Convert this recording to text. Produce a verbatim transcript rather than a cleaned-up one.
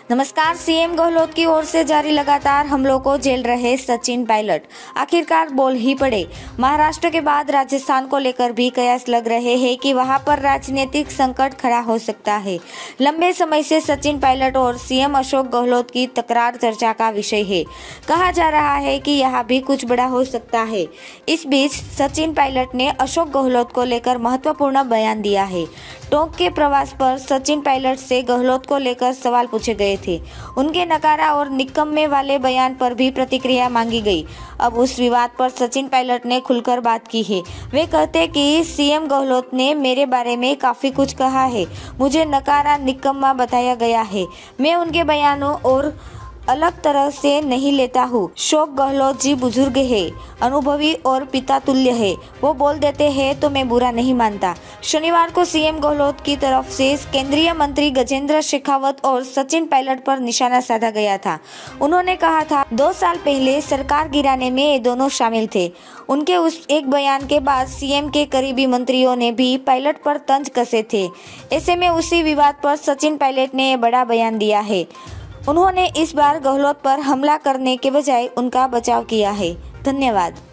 नमस्कार। सीएम गहलोत की ओर से जारी लगातार हमलों को झेल रहे सचिन पायलट आखिरकार बोल ही पड़े। महाराष्ट्र के बाद राजस्थान को लेकर भी कयास लग रहे हैं कि वहां पर राजनीतिक संकट खड़ा हो सकता है। लंबे समय से सचिन पायलट और सीएम अशोक गहलोत की तकरार चर्चा का विषय है। कहा जा रहा है कि यहाँ भी कुछ बड़ा हो सकता है। इस बीच सचिन पायलट ने अशोक गहलोत को लेकर महत्वपूर्ण बयान दिया है। टोंक के प्रवास पर सचिन पायलट से गहलोत को लेकर सवाल पूछे गए थे। उनके नकारा और निकम्मे वाले बयान पर भी प्रतिक्रिया मांगी गई। अब उस विवाद पर सचिन पायलट ने खुलकर बात की है। वे कहते कि सीएम गहलोत ने मेरे बारे में काफी कुछ कहा है। मुझे नकारा निकम्मा बताया गया है। मैं उनके बयानों और अलग तरह से नहीं लेता हूँ। अशोक गहलोत जी बुजुर्ग है, अनुभवी और पिता तुल्य है। वो बोल देते हैं तो मैं बुरा नहीं मानता। शनिवार को सीएम गहलोत की तरफ से केंद्रीय मंत्री गजेंद्र शेखावत और सचिन पायलट पर निशाना साधा गया था। उन्होंने कहा था दो साल पहले सरकार गिराने में ये दोनों शामिल थे। उनके उस एक बयान के बाद सीएम के करीबी मंत्रियों ने भी पायलट पर तंज कसे थे। ऐसे में उसी विवाद पर सचिन पायलट ने बड़ा बयान दिया है। उन्होंने इस बार गहलोत पर हमला करने के बजाय उनका बचाव किया है। धन्यवाद।